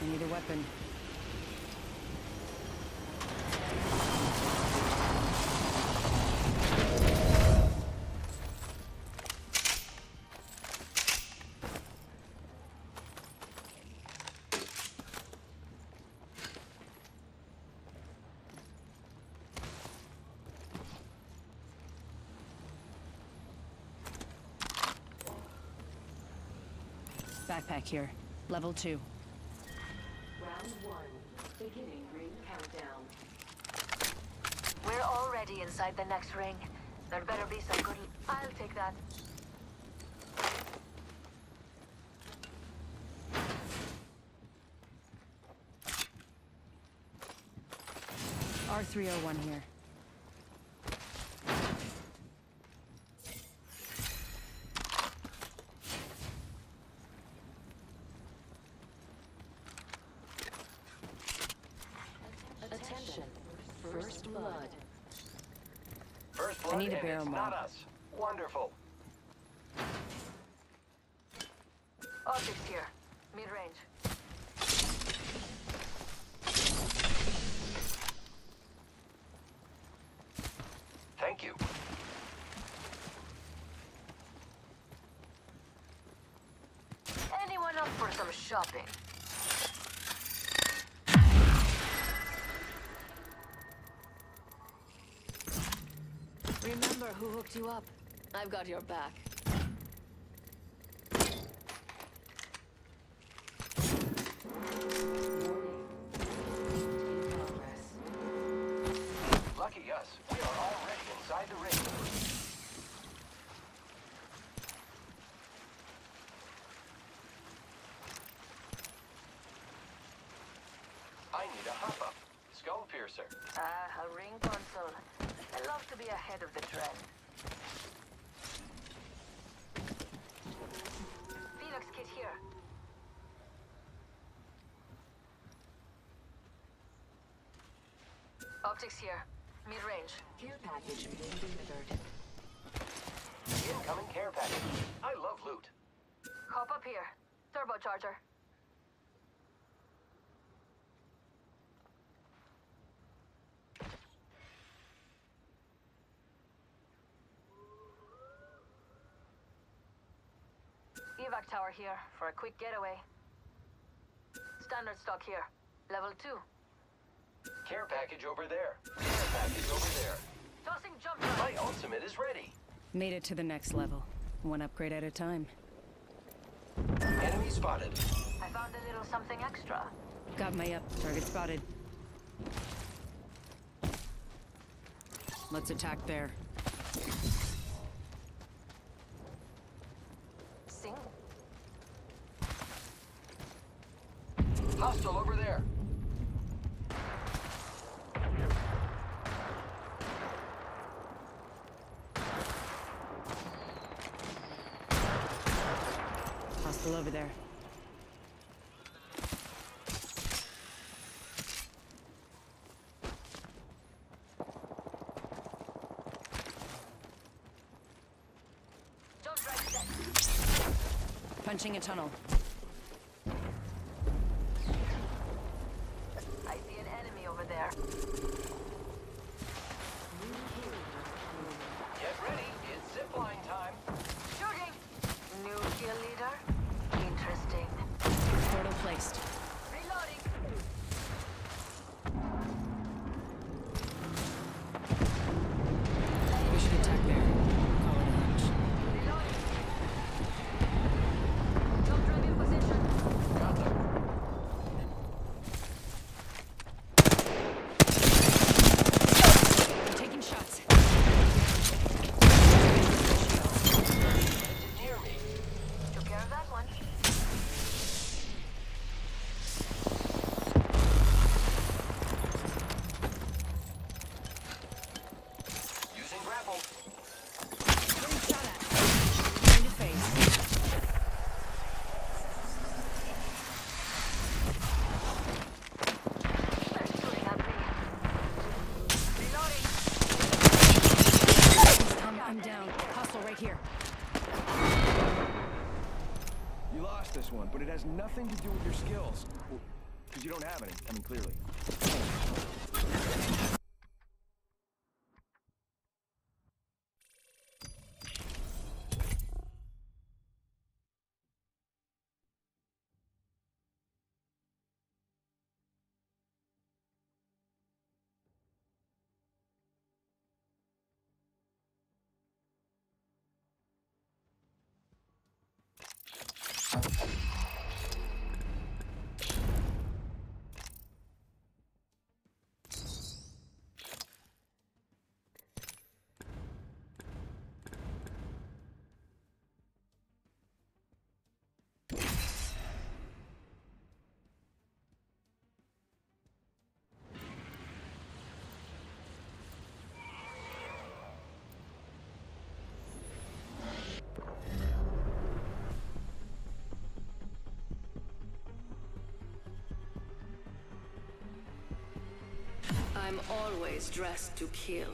I need a weapon. Backpack here. Level 2. Round 1. Beginning ring countdown. We're already inside the next ring. There better be some good... I'll take that. R301 here. Attention. First blood. First blood, I need a and barrel it's mod. not us. Wonderful. Optics here. Mid-range. Thank you. Anyone up for some shopping? Remember who hooked you up. I've got your back. Lucky us. We are already inside the ring. I need a hop-up. Skull piercer. A ring console. I love to be ahead of the trend. Felix kit here. Optics here. Mid-range. Care package being delivered. Incoming care package. I love loot. Hop up here. Turbocharger. Evac tower here for a quick getaway. Standard stock here. Level 2. Care package over there. Care package over there. Tossing jump drive. My ultimate is ready. Made it to the next level. One upgrade at a time. Enemy spotted. I found a little something extra. Got my up. Target spotted. Let's attack there. Sing. Hostile over there. Hostile over there. Jump drive set. Punching a tunnel. I see an enemy over there. Get ready. It's zipline time. Shooting! New kill leader? Interesting. Portal placed. Reloading! We should attack there. Call it a hunch. Reloading! Jump drive in position. Got them. I'm taking shots. Near me. Took care of that one. Using grapple. Getting shot at. Going to face. They're shooting at me. Reloading! I'm down. Hostile right here. You lost this one, but it has nothing to do with your skills. Because you don't have any, I mean, clearly. I'm always dressed to kill.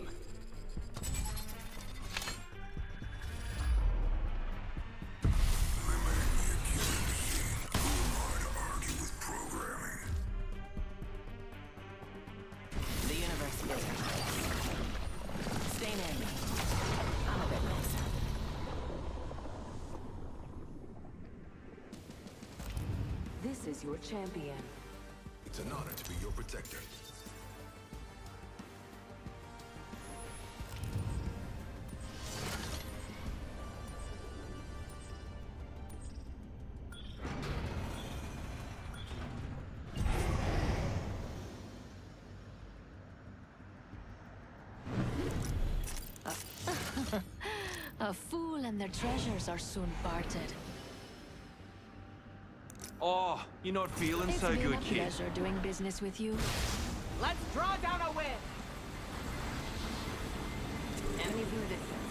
The universe is stay near me. I'm a witness. This is your champion. It's an honor to be your protector. A fool and their treasures are soon parted. Oh, you're not feeling It's so been good, a kid. pleasure doing business with you. Let's draw down a win. Enemies in the distance.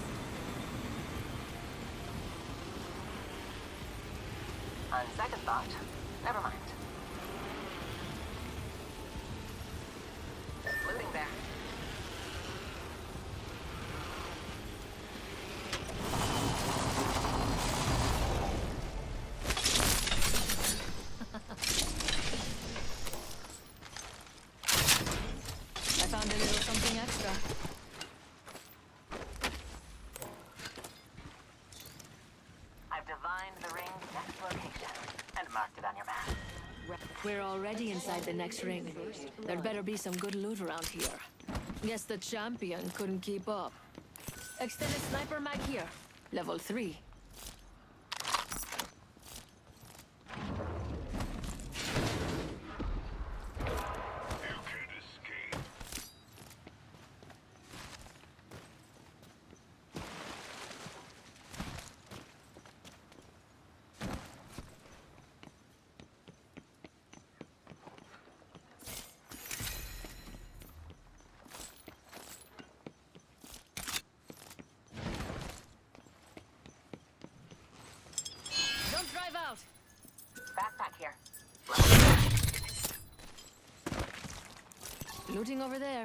On second thought, never mind. Looting there. I found a little something extra. I've divined the ring's next location and marked it on your map. We're already inside the next ring. There'd better be some good loot around here. Guess the champion couldn't keep up. Extended sniper mag here. Level 3. Don't drive out! Backpack here. Looting over there.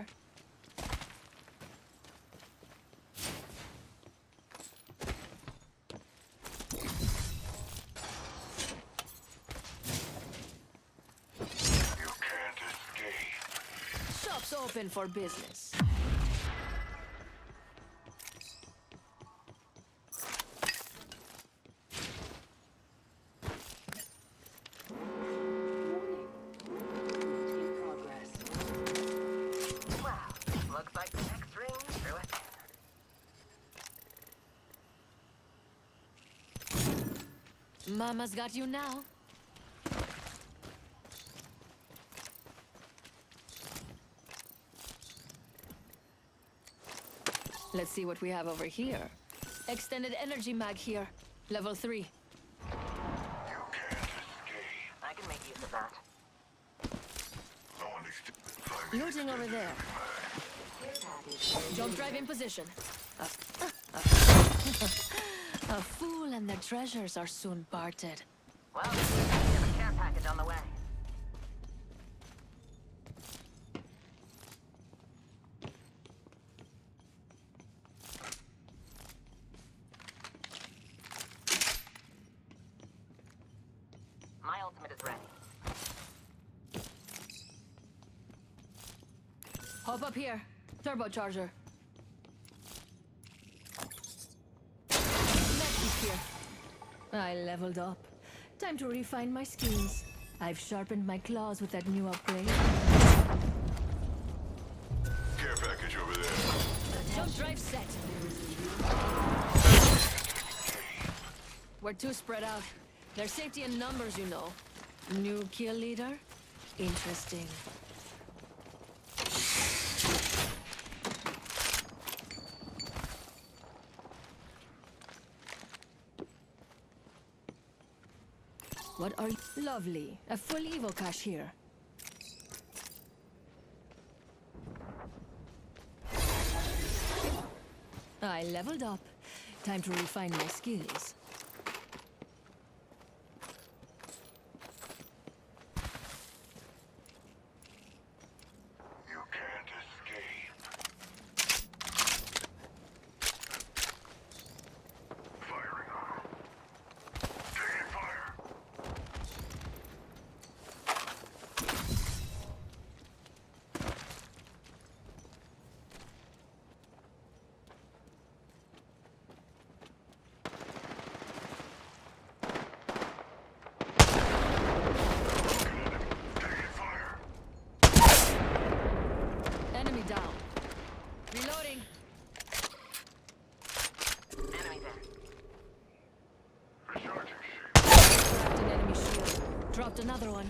You can't escape. Shop's open for business. Wow, looks like the next ring's through it. Mama's got you now. Let's see what we have over here. Extended energy mag here. Level 3. You can't escape. I can make use of that. No one extended. Looting over there. Jump drive in position. A fool and their treasures are soon parted. Well, we have a care package on the way. My ultimate is ready. Hop up here. Turbocharger. Next is here. I leveled up. Time to refine my skills. I've sharpened my claws with that new upgrade. Care package over there. Jump drive set. We're too spread out. There's safety in numbers, you know. New kill leader? Interesting. What are you? Lovely. A full Evo cache here. I leveled up. Time to refine my skills. You can't escape. Firing on him. Taking fire. Taking fire. Enemy down. Reloading. Enemy there. Recharging shield. Cracked an enemy shield. Dropped another one.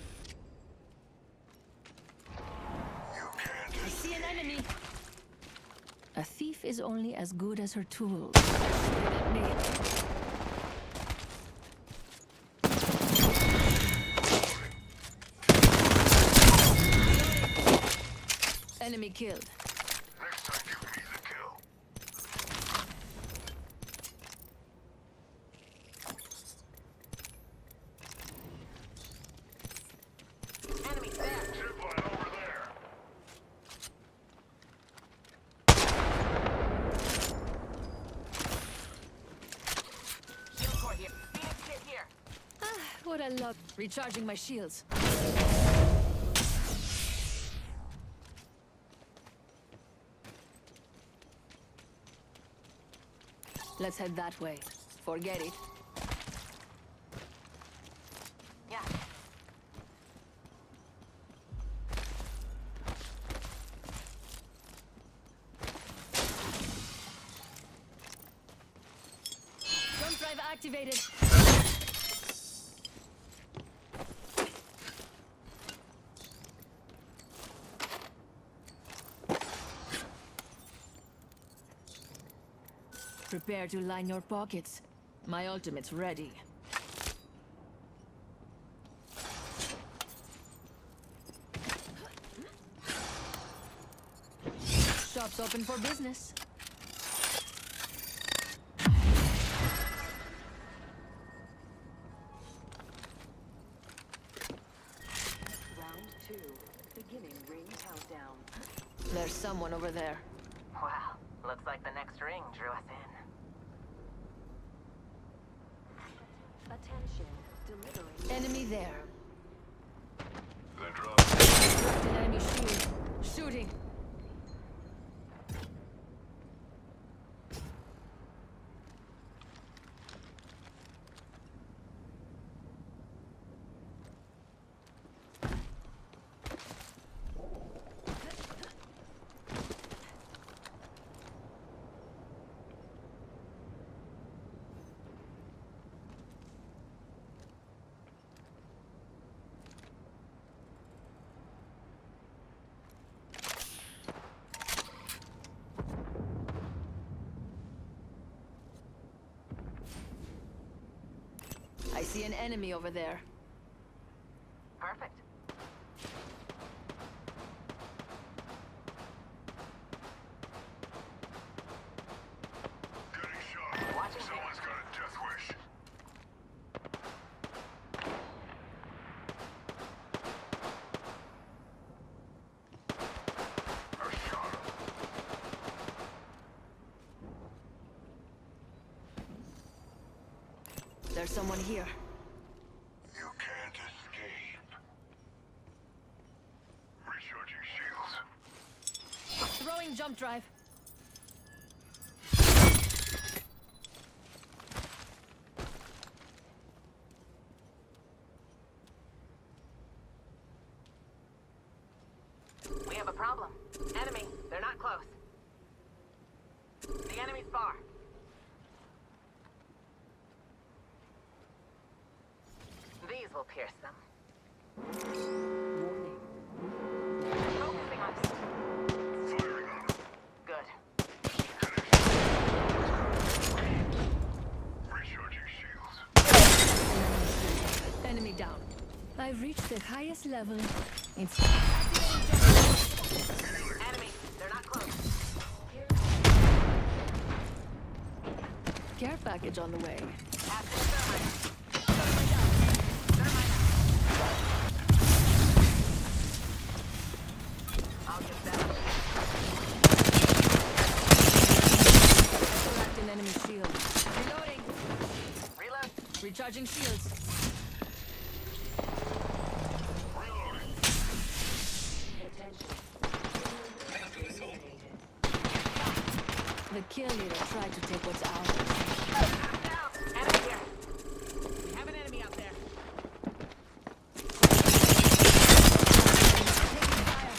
You can't I see an enemy. A thief is only as good as her tools. Me. Enemy killed. Next time give me the kill. Enemy there. Zipline over there. Shield core here. Phoenix kit here. What I love. Recharging my shields. Let's head that way. Forget it. Yeah. Jump drive activated. Prepare to line your pockets. My ultimate's ready. Shop's open for business. Round 2. Beginning ring countdown. There's someone over there. Wow. Looks like the next ring drew us in. Attention. Delivering. Enemy there. Then drop. Cracked an enemy shield. Shooting. I see an enemy over there. Perfect. Getting shot. Watching Someone's got a death wish. I shot him. There's someone here. You can't escape. Recharging shields. Deploying jump drive. We have a problem. Enemy. They're not close. The enemy's far. These will pierce them. Focusing on us. Firing on them. Good. Recharging shields. Enemy down. I've reached the highest level. It's Enemy. They're not close. care package on the way. Passing thermite. I'll get that. Collect an enemy shield. Reloading. Reload. Recharging shields. The kill leader tried to take what's ours. Down. Enemy here. We have an enemy out there. Taking fire.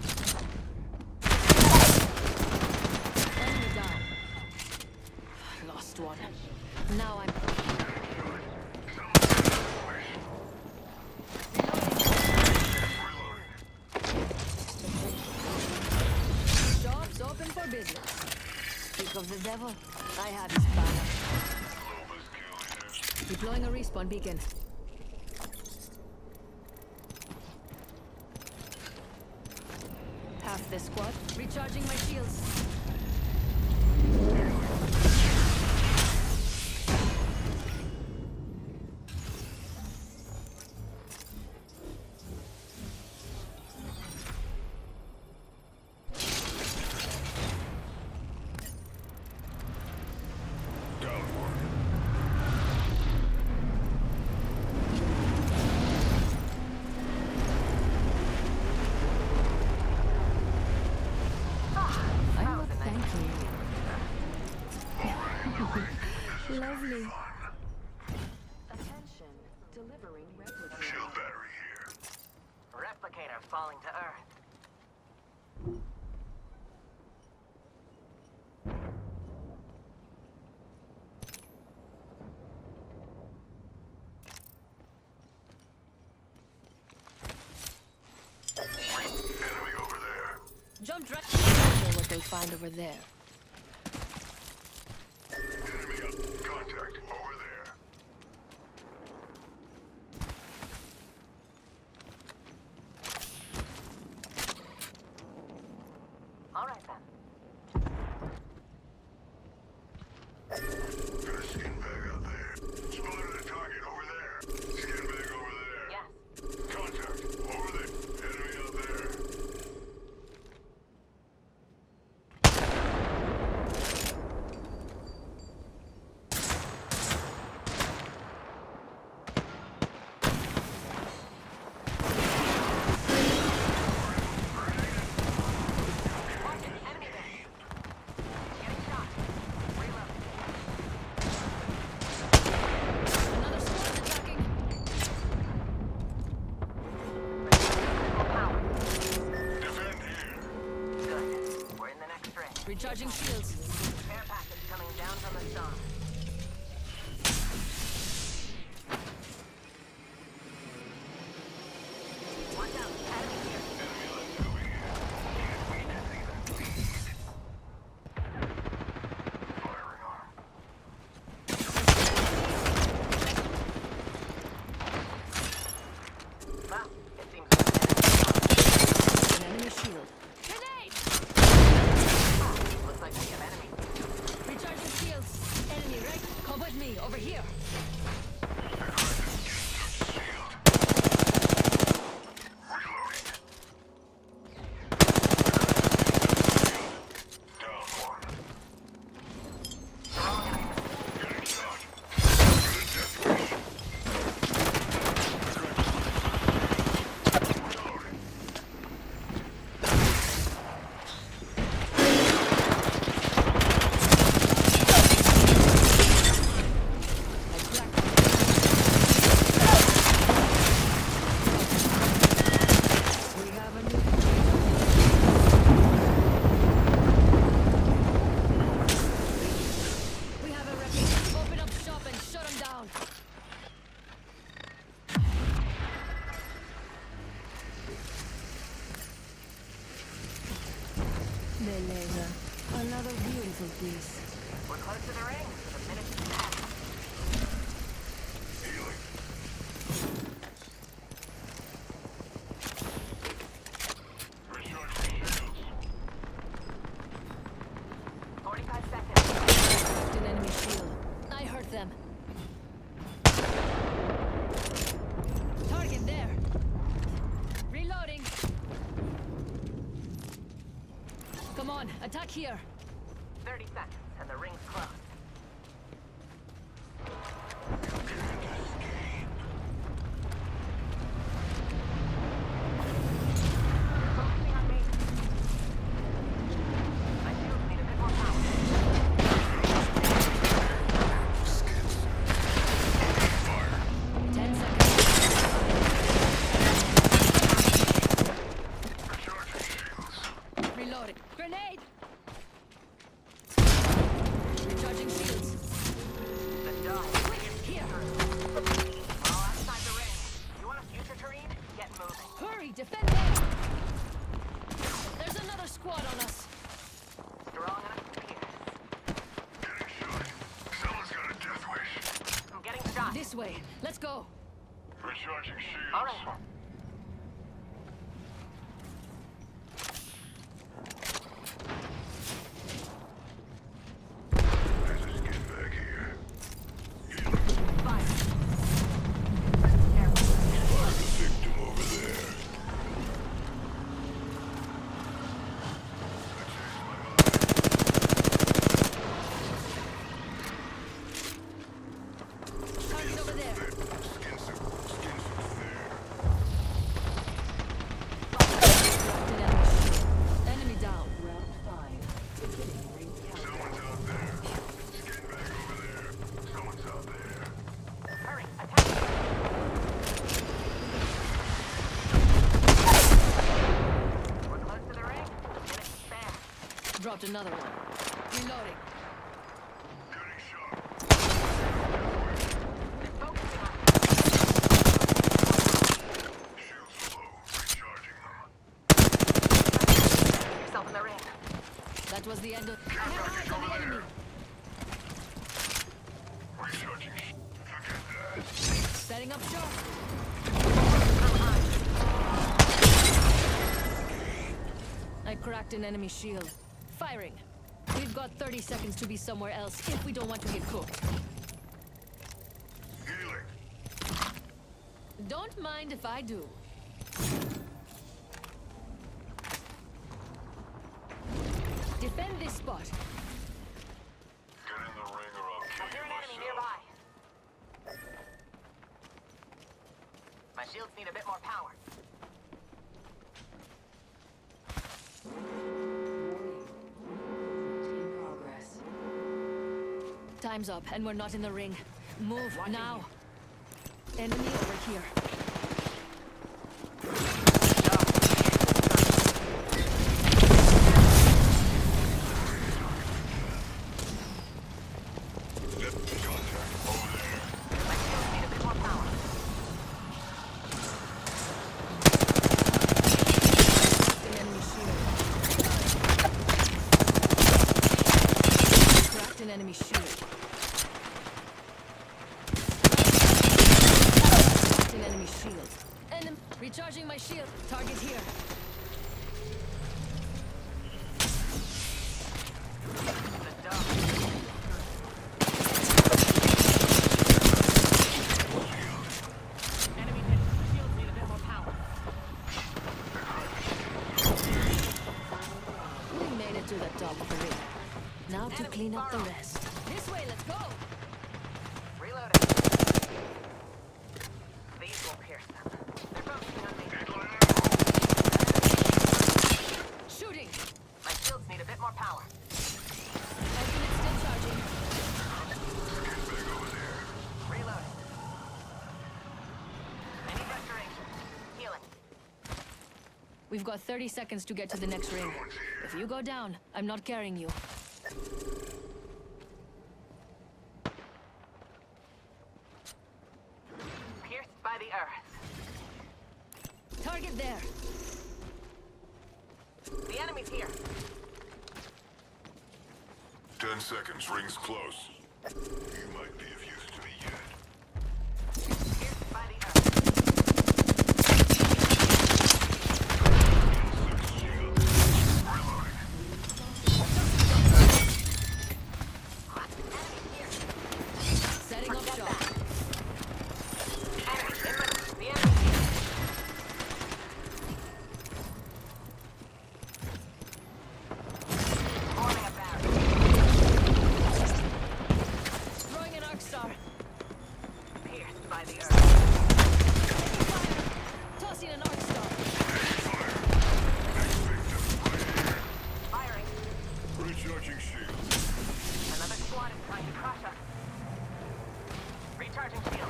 Enemy down. Lost one. Now I'm... Job's open for business. Speak of the devil, I have his banner. Deploying a respawn beacon. Half the squad. Recharging my shields. Down one. I'm not thanking you. Lovely. Attention. Delivering replicator. Shield battery here. Replicator falling to Earth. Enemy over there. Jump right. I know what they'll find over there. Enemy up. Contact over there. All right then. Got a skin bag out there. Spotted a target over there. Skin bag over there. Yes. Contact over there. Enemy out there. Watch it. Enemy there. Getting shot. Reload. Another squad attacking. Power. Defend here. Good. We're in the next ring. Recharging shields. Care package coming down from the sun. Watch out. Enemy here. Enemy left over here. Can't wait to see them bleed. Firing on him. Well, it seems we're An enemy shield. Grenade! looks like we have enemy Elena. Another beautiful piece. We're close to the ring. The minute is back. Healing. Recharging shields. 45 seconds. Cracked an enemy shield. I hurt them. Target there. Reloading. Come on, attack here. 30 seconds, and the ring's closed. Focusing on me. My shields need a bit more power. Skins. Fire. 10 seconds. Recharging shields. Reloading. Grenade! Recharging shields. The dog. Here. All outside the ring. You want a future terrain? Get moving. Hurry, defend them! There's another squad on us. Strong enough to pierce. Getting shot. Someone's got a death wish. I'm getting shot. This way. Let's go. Recharging shields. All right. There's a skin bag here. Healing. Fire. Careful. Find a victim over there. I changed my mind. Target over there. Skin suit. Skin suit's there. Cracked an enemy shield. Enemy down. Someone's out there. Skin bag over there. Someone's out there. Hurry. Attack. We're close to the ring. The minute is fast. Dropped another one. Reloading. Getting shot. Focusing on Shields low. Recharging them. yourself in the ring. That was the end of... I have eyes on the enemy. Recharging. Forget that. Setting up shop. I cracked an enemy shield. Firing. We've got 30 seconds to be somewhere else if we don't want to get cooked. Healing. Don't mind if I do. Defend this spot. Get in the ring or I'll I kill hear you an enemy myself. nearby. My shields need a bit more power. Time's up, and we're not in the ring. Move now. Enemy over here. My shields need a bit more power. An enemy shield. Cracked an enemy shield. Cracked an enemy shield. Recharging my shield. Target here. The dog. Enemy hit. Shields need a bit more power. We made it to the top of the ring. Now to clean up the rest. This way, let's go! Reloading. These will pierce them. They're focusing on me. Shooting! My shields need a bit more power. Ultimate still charging. Reloading. I need restoration. Healing. We've got 30 seconds to get to the next ring. If you go down, I'm not carrying you. Pierced by the earth. Target there. The enemy's here. 10 seconds, ring's close. You might be of use to me yet. Pierced by the earth. Setting up shop. Enemy inland. The enemy here. Forming a barrier. Throwing an arc star. Pierced by the earth. Fire. Tossing an arc star. Firing. Recharging shield. Another squad is trying to crush us. Recharging shield.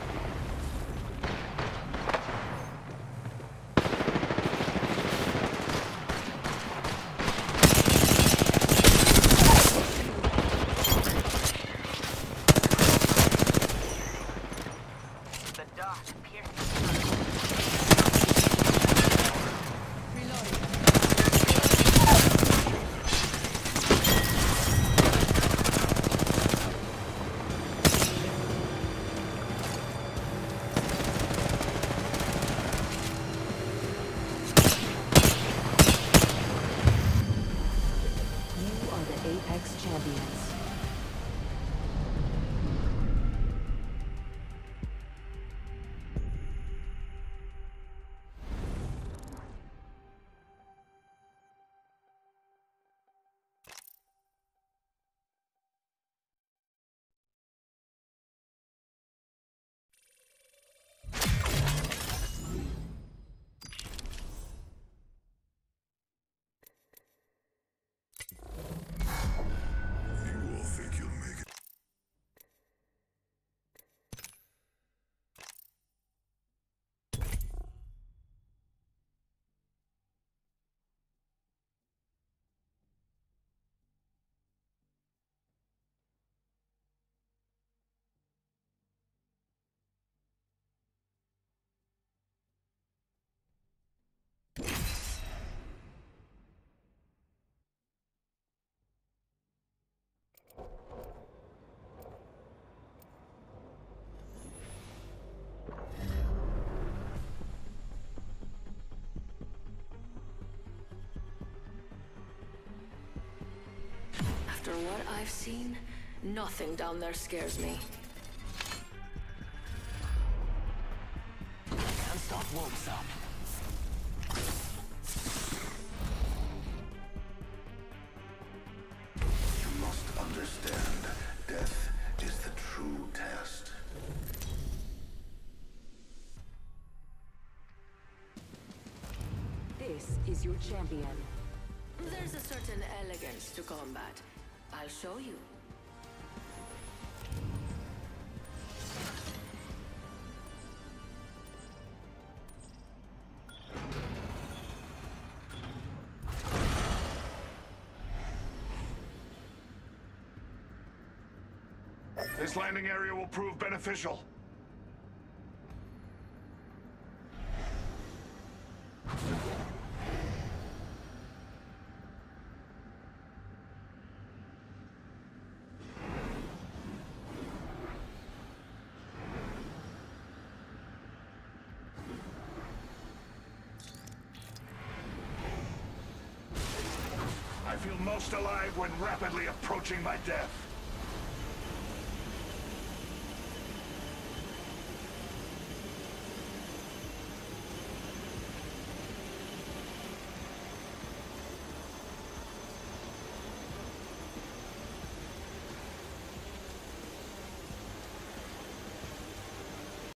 The dot pierced the circle. Reloading. You are the Apex Champions. You all think you'll make it? After what I've seen, nothing down there scares me. Can't stop, won't stop. You must understand, death is the true test. This is your champion. There's a certain elegance to combat. I'll show you. This landing area will prove beneficial. I feel most alive when rapidly approaching my death.